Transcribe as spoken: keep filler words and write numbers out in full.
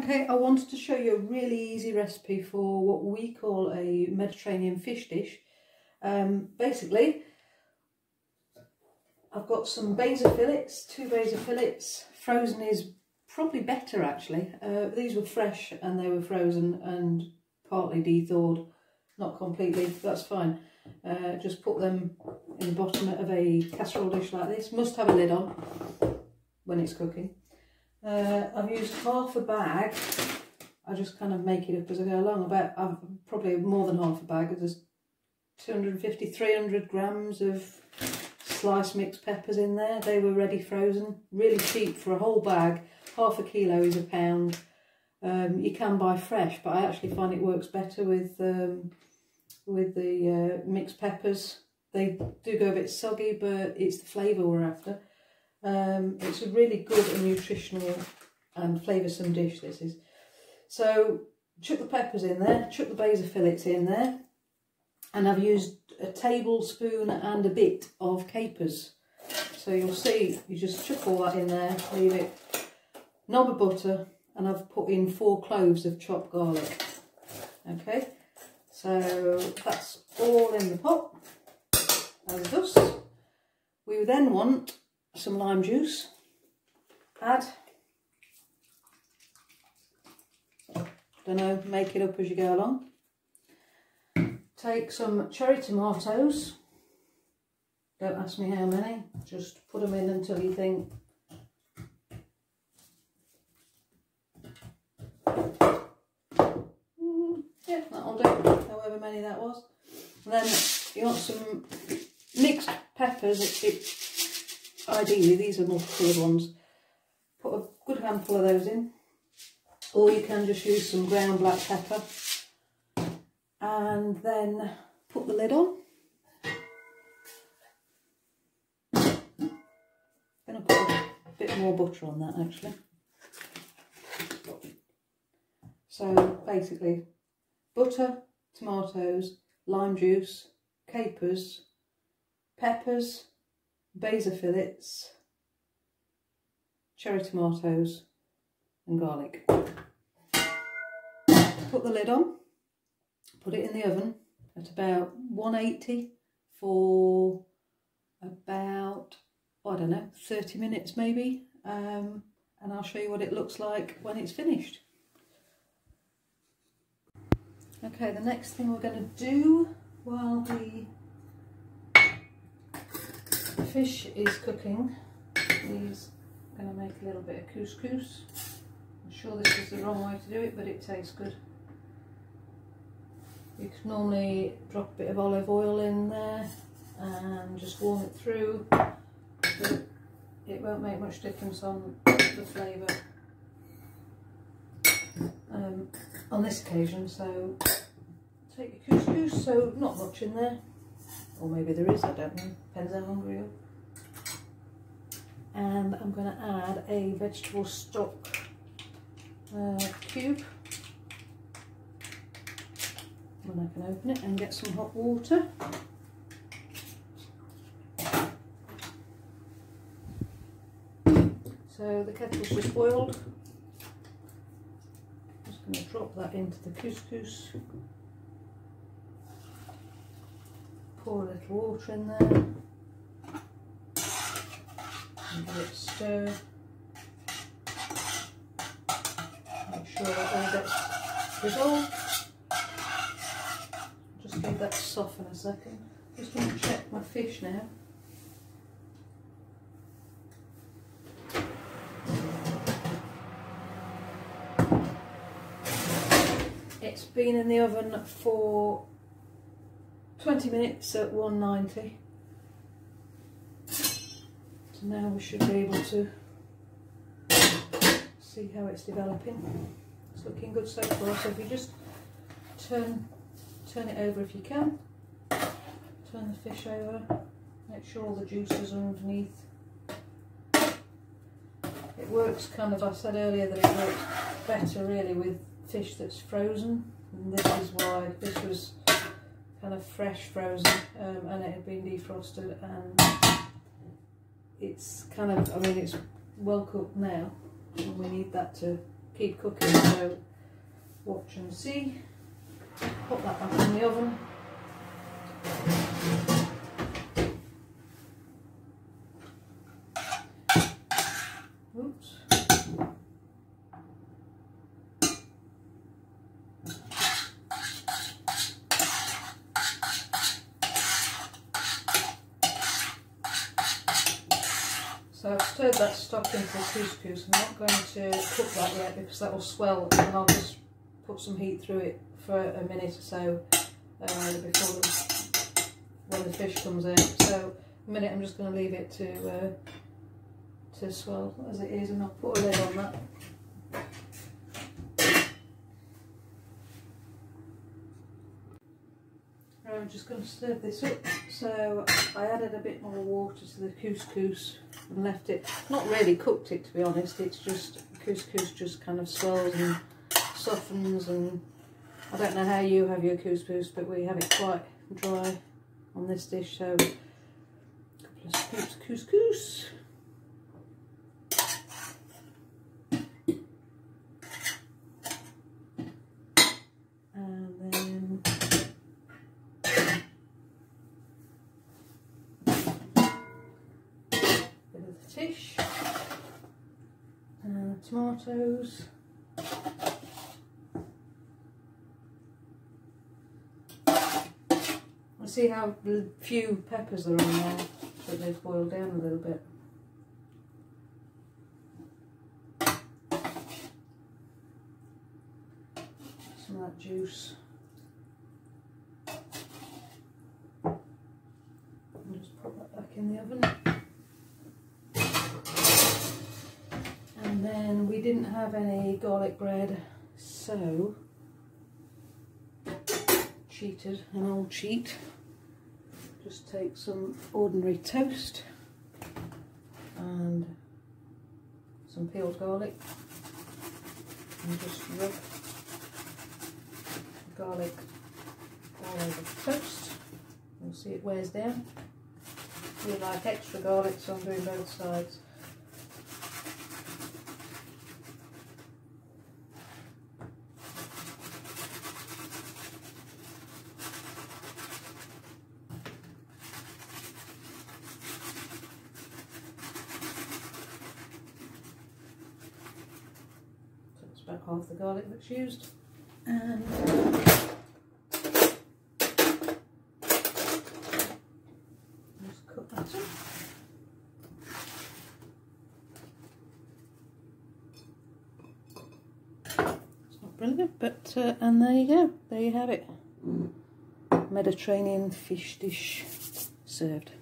Okay, I wanted to show you a really easy recipe for what we call a Mediterranean fish dish. Um, basically, I've got some Basa fillets, two Basa fillets. Frozen is probably better actually. Uh, these were fresh and they were frozen and partly de-thawed, not completely, that's fine. Uh, just put them in the bottom of a casserole dish like this. Must have a lid on when it's cooking. Uh, I've used half a bag. I just kind of make it up as I go along. About I've probably more than half a bag. There's two hundred fifty, three hundred grams of sliced mixed peppers in there. They were ready frozen, really cheap for a whole bag. Half a kilo is a pound. Um, you can buy fresh, but I actually find it works better with um, with the uh, mixed peppers. They do go a bit soggy, but it's the flavour we're after. Um, it's a really good and nutritional and flavoursome dish, this is. So chuck the peppers in there, chuck the Basa fillets in there, and I've used a tablespoon and a bit of capers. So you'll see, you just chuck all that in there, leave it, knob of butter, and I've put in four cloves of chopped garlic. Okay, so that's all in the pot, as dust. We then want some lime juice, add, don't know, make it up as you go along. Take some cherry tomatoes, don't ask me how many, just put them in until you think mm, yeah, that'll do, however many that was. And then you want some mixed peppers. It, it, Ideally, these are multicoloured ones. Put a good handful of those in, or you can just use some ground black pepper, and then put the lid on. I'm going to put a bit more butter on that actually. So basically, butter, tomatoes, lime juice, capers, peppers, Basa fillets, cherry tomatoes and garlic. Put the lid on, put it in the oven at about one eighty for about, I don't know, thirty minutes maybe, um, and I'll show you what it looks like when it's finished. Okay, the next thing we're going to do while the fish is cooking is I'm going to make a little bit of couscous. I'm sure this is the wrong way to do it, but it tastes good. You can normally drop a bit of olive oil in there and just warm it through, but it won't make much difference on the flavour um, on this occasion. So take your couscous, so not much in there. Or maybe there is, I don't know, depends how hungry you are. And I'm going to add a vegetable stock uh, cube. And I can open it and get some hot water. So the kettle's just boiled. Just going to drop that into the couscous. Pour a little water in there and give it a stir. Make sure that all gets dissolved. Just leave that to soften a second. Just going to check my fish now. It's been in the oven for twenty minutes at one ninety. So now we should be able to see how it's developing. It's looking good so far. So if you just turn turn it over if you can, turn the fish over, make sure all the juices are underneath. It works kind of, I said earlier that it works better really with fish that's frozen, and this is why. This was kind of fresh frozen, um, and it had been defrosted, and it's kind of, I mean, it's well cooked now, and we need that to keep cooking, so watch and see. Put that back in the oven. Oops. So I've stirred that stock into the couscous. I'm not going to cook that yet because that will swell, and I'll just put some heat through it for a minute or so uh, before the, when the fish comes out. So a minute, I'm just going to leave it to uh, to swell as it is, and I'll put a lid on that. I'm just going to stir this up. So I added a bit more water to the couscous and left it, not really cooked it to be honest, it's just, couscous just kind of swells and softens, and I don't know how you have your couscous, but we have it quite dry on this dish. So a couple of scoops of couscous. And then fish and tomatoes, I see how few peppers are on there, so they've boiled down a little bit. Some of that juice. And just put that back in the oven. And then we didn't have any garlic bread, so cheated, an old cheat. Just take some ordinary toast and some peeled garlic and just rub the garlic all over the toast. You'll see it wears down. We like extra garlic, so I'm doing both sides. About half the garlic that's used, and just cut that up. It's not brilliant, but uh, and there you go, there you have it, Mediterranean fish dish served.